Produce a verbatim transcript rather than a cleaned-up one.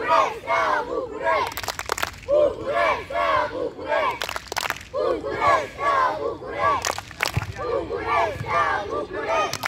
București, steaua București! București, steaua București! București, steaua București! București, steaua București!